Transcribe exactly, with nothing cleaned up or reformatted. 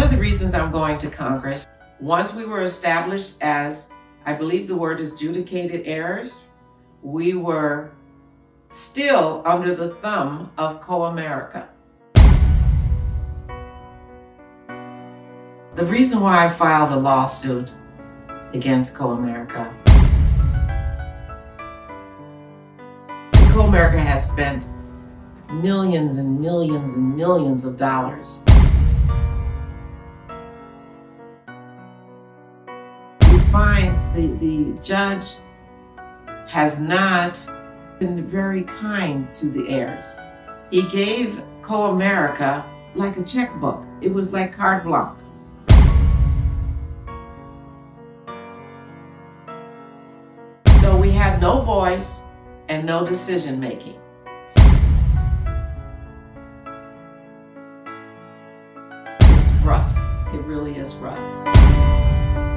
of the reasons I'm going to Congress, once we were established as, I believe the word is adjudicated heirs, we were still under the thumb of Co-America. The reason why I filed a lawsuit against Co-America, Co-America has spent millions and millions and millions of dollars. We find the, the judge has not been very kind to the heirs. He gave Co-America like a checkbook. It was like carte blanche. So we had no voice and no decision making. It's rough. It really is rough.